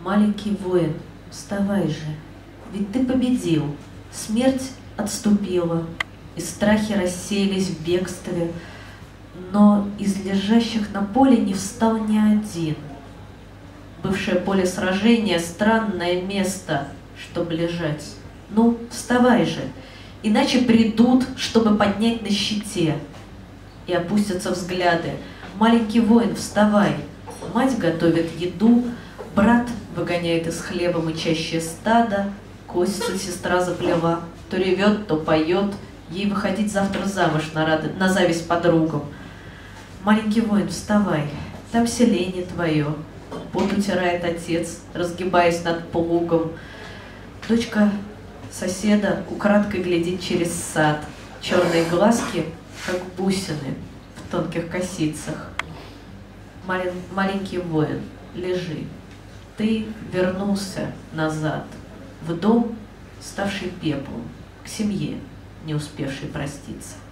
Маленький воин, вставай же, ведь ты победил, смерть отступила, и страхи рассеялись в бегстве, но из лежащих на поле не встал ни один. Бывшее поле сражения — странное место, чтоб лежать. Ну, вставай же, иначе придут, чтобы поднять на щите. И опустятся взгляды. Маленький воин, вставай. Мать готовит еду, брат выгоняет из хлеба мычащее стадо, Костю сестра заплела, то ревет, то поет, ей выходить завтра замуж на зависть подругам. Маленький воин, вставай, там селение твое. Пот утирает отец, разгибаясь над плугом. Дочка соседа украдкой глядит через сад. Черные глазки, как бусины в тонких косицах. Маленький воин, лежи. Ты вернулся назад, в дом, ставший пеплом, к семье, не успевшей проститься.